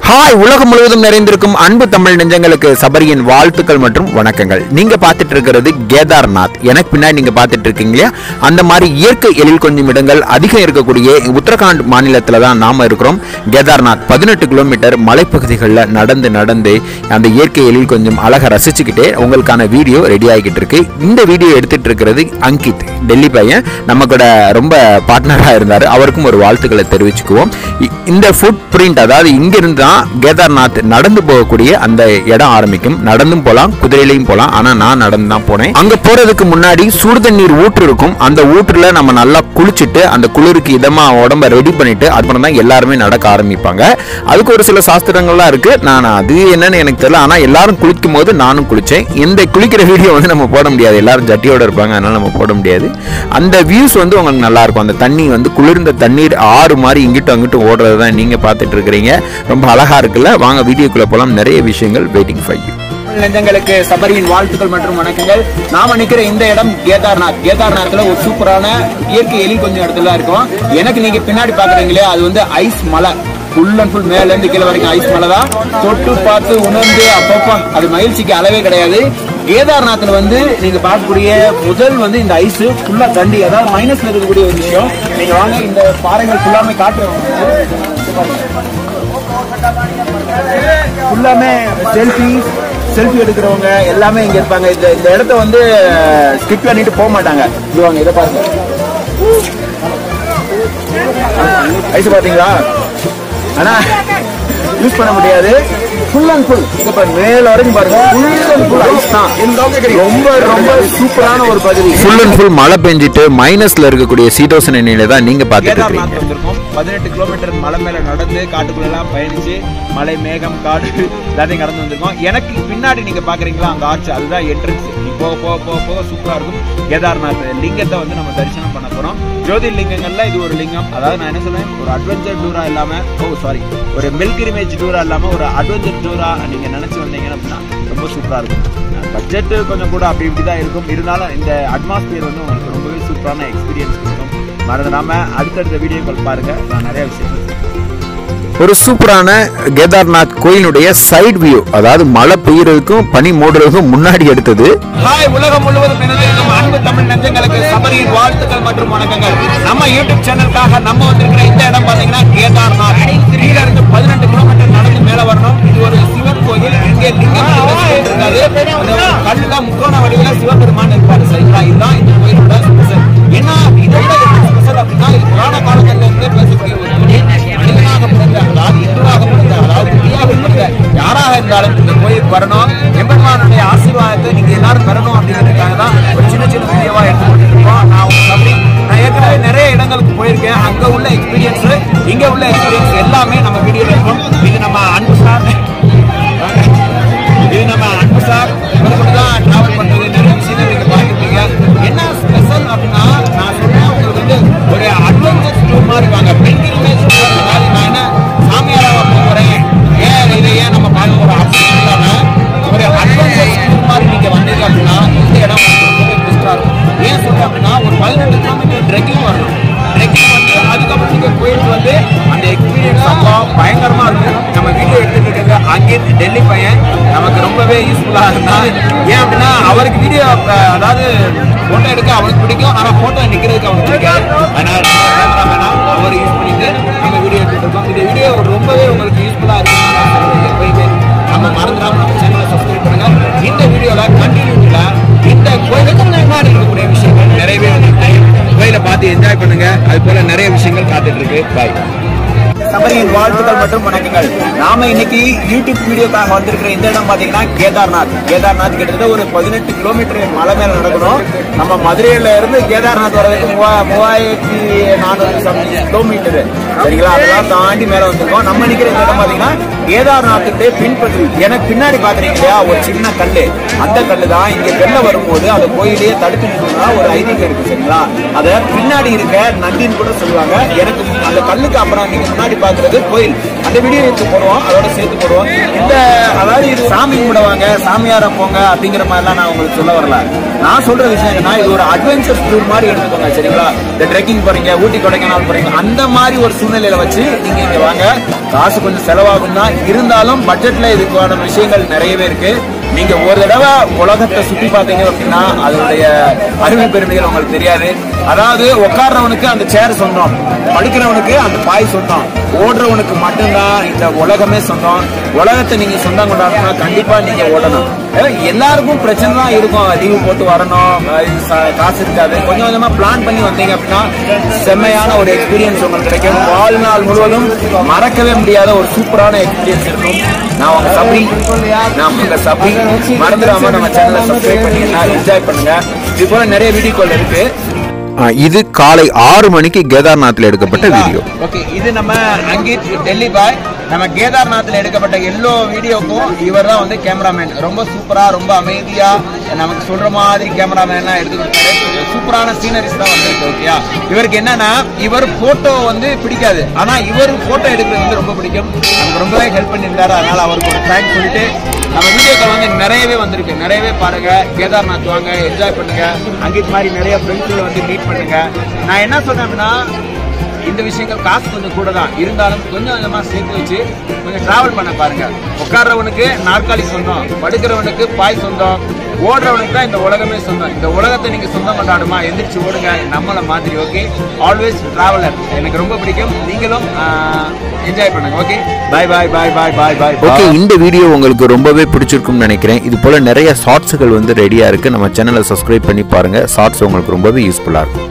Hi, உலகம் முழுவதும் நிறைந்திருக்கும் அன்பு தமிழ் நெஞ்சங்களுக்கு சபரியின் வாழ்த்துக்கள் மற்றும் வணக்கங்கள். நீங்க பார்த்துட்டு இருக்கிறது கேதார்நாத். எனக்கு பின்னாடி நீங்க பார்த்துட்டு இருக்கீங்க இல்லையா, அந்த மாதிரி இயற்கை எழில் கொஞ்சம் இடங்கள் அதிகம் இருக்கக்கூடிய உத்தரகாண்ட் மாநிலத்துல தான் நாம இருக்கிறோம். கேதார்நாத் 18 கிலோமீட்டர் மலைப்பகுதிகளில் நடந்து அந்த இயற்கை எழில் கொஞ்சம் அழகா ரசிச்சுக்கிட்டே உங்களுக்கான வீடியோ ரெடி ஆகிட்டு இருக்கு. இந்த வீடியோ எடுத்துட்டு இருக்கிறது அங்கித், டெல்லி பையன், நம்ம கூட ரொம்ப பார்ட்னராக இருந்தார். அவருக்கும் ஒரு வாழ்த்துக்களை தெரிவிச்சுக்குவோம். இந்த ஃபுட் பிரிண்ட், அதாவது இங்கிருந்து தான் கேதார்நாத் நடந்து போகக்கூடிய அந்த இடம் ஆரம்பிக்கும். நடந்தும் போலாம், குதிரையிலையும் போலாம். ஆனா நான் நடந்து தான் போனேன். அங்க போறதுக்கு முன்னாடி சுடு தண்ணீர் ஊற்று இருக்கும். அந்த ஊற்றுல நம்ம நல்லா குளிச்சுட்டு அந்த குளிருக்கு இதமா உடம்ப ரெடி பண்ணிட்டு அப்புறம் தான் எல்லாருமே நடக்க ஆரம்பிப்பாங்க. அதுக்கு ஒரு சில சாஸ்திரங்கள்லாம் இருக்கு. நான் அது என்னன்னு எனக்கு தெரியல. ஆனா எல்லாரும் குளிக்கும் போது நானும் குளிச்சேன். இந்த குளிக்கிற வீடியோ வந்து நம்ம போட முடியாது, எல்லாரும் ஜட்டியோட இருப்பாங்க, அதனால நம்ம போட முடியாது. அந்த வியூஸ் வந்து உங்களுக்கு நல்லா இருக்கும். அந்த தண்ணி வந்து குளிர்ந்த தண்ணீர் ஆறு மாதிரி இங்கிட்டும் அங்கிட்டும் ஓடுறது தான் நீங்க பார்த்துட்டு இருக்கிறீங்க. ரொம்ப அழகா இருக்குல்ல. வாங்க வீடியோக்குள்ள போலாம். நிறைய விஷயங்கள் வெயிட்டிங் ஃபார் யூ. நெஞ்சங்களுக்கு சபரியின் வாழ்த்துக்கள் மற்றும் வணக்கங்கள். நாம நிக்கிற இந்த இடம் கேதார்நாத். கேதார்நாத்ல ஒரு சூப்பரான இயற்கை எழில் கொஞ்சம் இடத்துல இருக்கும். எனக்கு நீங்க பின்னாடி பாக்குறீங்களே, அது வந்து ஐஸ் மலை. ஃபுல் அண்ட் ஃபுல் மேல இருந்து கீழே வரைக்கும் ஐஸ் மலை தான். தொட்டு பார்த்து உணர்ந்து அப்பப்போ அது மகிழ்ச்சிக்கு அளவே கிடையாது. கேதார்நாத்ல வந்து நீங்க பார்க்கக்கூடிய முதல் வந்து இந்த ஐஸ் ஃபுல்லா தண்டி, அதாவது மைனஸ்ல இருக்கக்கூடிய ஒரு விஷயம். நீங்க வாங்க, இந்த பாறைகள் ஃபுல்லாமே காட்டுறோம். ஃபுல்லாமே செல்ஃபி எடுக்கிறவங்க எல்லாமே இங்க இருப்பாங்க. இந்த இடத்த வந்து ஸ்கிப் பண்ணிட்டு போக மாட்டாங்க. இதுவாங்க, இதை பாருங்க, ஐஸ் பாத்தீங்களா? ஆனா யூஸ் பண்ண முடியாது. ஃபுல் அண்ட் ஃபுல் மேல வரைக்கும் பாருங்க, ஃபுல் அண்ட் ஃபுல் ஐஸ் தான். ரொம்ப ரொம்ப சூப்பரான ஒரு பகுதி. ஃபுல் அண்ட் ஃபுல் மழை பெஞ்சிட்டு மைனஸ்ல இருக்கக்கூடிய சீதோஷண நிலையில தான் நீங்க பாத்துட்டு இருக்கீங்க. 18 கிலோமீட்டர் மலை மேல நடந்து காட்டுக்குள்ள எல்லாம் பயணிச்சு மலை, மேகம், காடு எல்லாத்தையும் கடந்து வந்திருக்கோம். எனக்கு பின்னாடி நீங்க பாக்குறீங்களா அந்த ஆர்ச், அதுதான் என்ட்ரன்ஸ். போக போக போக போக சூப்பரா இருக்கும். கேதார்நாத் லிங்கத்தை வந்து நம்ம தரிசனம் பண்ண போறோம். ஜோதிர்லிங்கங்கள்ல இது ஒரு லிங்கம். அதாவது நான் என்ன சொல்றேன், ஒரு அட்வென்ச்சர் டூரா இல்லாம, ஒரு மில்கிரிமேஜ் டூரா இல்லாம ஒரு அட்வென்ச்சர் டூரா நீங்க நினைச்சு வந்தீங்கன்னா அப்படின்னா ரொம்ப சூப்பரா இருக்கும். பட்ஜெட் கொஞ்சம் கூட அப்படி இப்படிதான் இருக்கும். இருந்தாலும் இந்த அட்மாஸ்பியர் வந்து உங்களுக்கு ரொம்பவே சூப்பரான எக்ஸ்பீரியன்ஸ் கொடுக்கும். மறந்துடாம அடுத்தடுத்த வீடியோக்கள் பாருங்க. நான் நிறைய விஷயங்கள் ஒரு சூப்பரான கேதார்நாத் கோயிலுடைய சைட் வியூ, அதாவது மழை பெய்யறதுக்கும் பனி மூடுறதுக்கும் முன்னாடி எடுத்தது. ஹாய், உலகம் முழுவதும் நிறைந்திருக்கும் அன்பு தமிழ் நெஞ்சங்களுக்கு சபரியின் வாழ்த்துக்கள் மற்றும் வணக்கங்கள். நம்ம யூடியூப் சேனலுக்காக நம்ம வந்திருக்கிற இந்த இடம் பாத்தீங்கன்னா கேதார்நாத். கீழ இருந்து 18 கிலோமீட்டர் நடந்து மேல வரணும். இது ஒரு சிவன் கோயில். இங்கே லிங்கம் இருக்காது, கல்லுல முக்கோண வடிவில சிவபெருமான் இருப்பாரு. சரிங்களா? இதுதான் இந்த கோயிலோட ஸ்பெஷல். என்ன இதோட ஸ்பெஷல் அப்படின்னா, இது புராண காலங்கள்ல இருந்தே பேசக்கூடிய ஒரு மனிதனாக பிறந்த, அதாவது இந்துவாக பிறந்த, அதாவது குடியாக பிறந்த யாராக இருந்தாலும் இந்த கோயிலுக்கு வரணும். எம்பெருமானுடைய ஆசீர்வாதத்தை நீங்க எல்லாரும் பெறணும் அப்படிங்கிறதுக்காக தான் ஒரு சின்ன சின்ன வீடியோவா எடுத்துக்கிட்டு இருக்கோம். நான் ஏற்கனவே நிறைய இடங்களுக்கு போயிருக்கேன். அங்க உள்ள எக்ஸ்பீரியன்ஸ், இங்க உள்ள எக்ஸ்பீரியன்ஸ் எல்லாமே நம்ம வீடியோல இருக்கும். இது நம்ம அன்பு சார் இவர் கூட தான் டிராவல் பண்றது. நிறைய விஷயங்கள் நீங்க பார்த்துருப்பீங்க. என்ன ஸ்பெஷல் அப்படின்னா, நான் சொல்றேன் உங்களுக்கு வந்து ஒரு அட்வென்ச்சர் டூர் மாதிரி இருப்பாங்க. பில்கிரிமேஜ் டூர் மாதிரி. நான் என்ன சாமியாராக போகிறேன், ஏன் நம்ம பார்க்க போறோம் அப்படின்னு இல்லாம ஒரு அட்வென்ச்சர் டூர் மாதிரி நீங்க வந்தீங்க அப்படின்னா இந்த இடம் ரொம்பவே பெஸ்டா இருக்கும். ஏன் சொல்றேன் அப்படின்னா, ஒரு 18 கிலோமீட்டர் ட்ரெக்கிங் வரணும். ட்ரெக்கிங் வந்து அதுக்கப்புறம் நீங்க போயிட்டு வந்து அந்த எக்ஸ்பீரியன்ஸ் அப்போ பயங்கரமா இருக்கும். நம்ம வீடியோ எடுத்துட்டு இருக்க அங்கித், டெல்லி பையன், நமக்கு ரொம்பவே யூஸ்ஃபுல்லா இருந்தா. ஏன் அப்படின்னா அவருக்கு வீடியோ, அதாவது போட்டோ எடுக்க அவனுக்கு பிடிக்கும், ஆனா போட்டோ நிக்கிறதுக்கு அவனுக்கு பிடிக்காது. அதனால கேமராமேனா அவர் யூஸ் பண்ணிட்டு நம்ம வீடியோ எடுத்துட்டு இருக்கோம். இந்த வீடியோ ரொம்பவே உங்களுக்கு யூஸ்ஃபுல்லா இருக்கு. நம்ம மறந்துடாம நம்ம சேனலை சப்ஸ்கிரைப் பண்ணுங்க. இந்த வீடியோல கண்டினியூல இந்த கோயிலுக்கு முன்னாடி இருக்கக்கூடிய விஷயங்கள் நிறையவே வந்துருக்கு. கோயிலை பார்த்து என்ஜாய் பண்ணுங்க. அது போல நிறைய விஷயங்கள் காத்துட்டு இருக்கு. பாய். சபரியின் வாழ்த்துக்கள் மற்றும் வணக்கங்கள். நாம இன்னைக்கு யூடியூப் வீடியோக்காக வந்திருக்கிற இந்த இடம் பாத்தீங்கன்னா கேதார்நாத். கேதார்நாத் கிட்டத்தட்ட ஒரு 18 கிலோமீட்டர் மலை மேல நடக்கணும். நம்ம மதுரையில இருந்து கேதார்நாத் வர்றதுக்கு 3400 கிலோமீட்டர். சரிங்களா? அதெல்லாம் தாண்டி மேல வந்திருக்கோம். நம்ம நிக்கிற இந்த இடம் பாத்தீங்கன்னா கேதார்நாத்துக்கு பின்பற்றி எனக்கு பின்னாடி பாக்குறீங்க இல்லையா, ஒரு சின்ன கல்லு. அந்த கல்லு தான் இங்க வெளில வரும்போது அந்த கோயிலையே தடுத்து நிறுத்தினா ஒரு ஐதீகம் இருக்கு. சரிங்களா? அத பின்னாடி இருக்க நந்தின்னு கூட சொல்லுவாங்க. எனக்கு அந்த கல்லுக்கு அப்புறம் நீங்க முன்னாடி பார்க்கறது கோயில். அந்த வீடியோ எடுத்து போடுவோம், அதோட சேர்த்து போடுவோம். இந்த அதாவது இது சாமி கும்பிடுவாங்க, சாமியார போங்க அப்படிங்கிற மாதிரிலாம் நான் உங்களுக்கு சொல்ல வரல. நான் சொல்ற விஷயம் என்னன்னா, இது ஒரு அட்வென்ச்சர் டூர் மாதிரி எடுத்துக்கோங்க, சரிங்களா? இந்த ட்ரெக்கிங் போறீங்க, ஊட்டி கொடைக்கானல் போறீங்க, அந்த மாதிரி ஒரு சூழ்நிலையில வச்சு நீங்க இங்க வாங்க. காசு கொஞ்சம் செலவாகும் தான், இருந்தாலும் பட்ஜெட்ல இதுக்கான விஷயங்கள் நிறையவே இருக்கு. நீங்க ஒரு தடவை உலகத்தை சுத்தி பார்த்தீங்க அப்படின்னா அதனுடைய அருமை பெருமைகள் உங்களுக்கு தெரியாது. அதாவது உட்கார்றவனுக்கு அந்த சேர் சொந்தம், படுக்கிறவனுக்கு அந்த பாய் சொந்தம், ஓடுறவனுக்கு மட்டும்தான் இந்த உலகமே சொந்தம். உலகத்தை நீங்க சொந்தம் கொண்டாடணும்னா கண்டிப்பா நீங்க ஓடணும். எல்லாருக்கும் பிரச்சனை தான் இருக்கும், லீவு போட்டு வரணும், காசு இருக்காது. கொஞ்சம் கொஞ்சமா பிளான் பண்ணி வந்தீங்க அப்படின்னா செம்மையான ஒரு எக்ஸ்பீரியன்ஸ் உங்களுக்கு கிடைக்கும். வாழ்நாள் முழுவதும் மறக்கவே முடியாத ஒரு சூப்பரான எக்ஸ்பீரியன்ஸ் இருக்கும். நான் உங்க சபரி, மறந்துடாம நம்ம சேனலை சப்ஸ்கிரைப் பண்ணி என்ஜாய் பண்ணுங்க. இது போல நிறைய வீடியோக்கள் இருக்கு. இது காலை 6 மணிக்கு கேதார்நாத்ல எடுக்கப்பட்ட வீடியோ. ஓகே, இது நம்ம அங்கித் டெல்லி பாய். நம்ம கேதார்நாத்ல எடுக்கப்பட்ட எல்லா வீடியோக்கும் இவர் தான் வந்து கேமராமேன். ரொம்ப சூப்பரா, ரொம்ப அமைதியா நமக்கு சொல்ற மாதிரி கேமராமேன்லாம் எடுத்து கொடுத்தாரு. சூப்பரான சீனரிஸ் தான் வந்திருக்கு. ஓகேயா, இவருக்கு என்னன்னா இவர் போட்டோ வந்து பிடிக்காது, ஆனா இவர் போட்டோ எடுக்கிறது வந்து ரொம்ப பிடிக்கும். நமக்கு ரொம்பவே ஹெல்ப் பண்ணியிருந்தாரு. அதனால அவருக்கு ஒரு தேங்க்ஸ் சொல்லிட்டு நம்ம வீடியோக்கள் வந்து நிறையவே வந்திருக்கு. நிறையவே பாருங்க, கேதார்நாத் வாங்க, என்ஜாய் பண்ணுங்க. அங்கித் மாதிரி நிறைய ஃப்ரெண்ட்ஸ்களை வந்து மீட் பண்ணுங்க. நான் என்ன சொன்னேன் அப்படின்னா, இந்த விஷயங்கள் காசு கொஞ்சம் கூட தான் இருந்தாலும் கொஞ்சம் கொஞ்சமா சேர்த்து வச்சு கொஞ்சம் டிராவல் பண்ண பாருங்க. உட்கார்றவனுக்கு நாற்காலி சொந்தம், படுக்கிறவனுக்கு பாய் சொந்தம், ஓடுறவனுக்கு தான் இந்த உலகமே சொந்தம். இந்த உலகத்தை நீங்க சொந்தம் கொண்டாடுமா, எந்திரிச்சு ஓடுங்க நம்மள மாதிரி. ஓகே, ஆல்வேஸ் டிராவலர் எனக்கு ரொம்ப பிடிக்கும். நீங்களும் என்ஜாய் பண்ணுங்க. Okay, bye bye bye bye bye bye. Okay, இந்த வீடியோ உங்களுக்கு ரொம்பவே பிடிச்சிருக்கும்னு நினைக்கிறேன். இது போல நிறைய ஷார்ட்ஸ்கள் வந்து ரெடியா இருக்கு. நம்ம சேனலை சப்ஸ்கிரைப் பண்ணி பாருங்க. ஷார்ட்ஸ் உங்களுக்கு ரொம்பவே யூஸ்ஃபுல்லா இருக்கும்.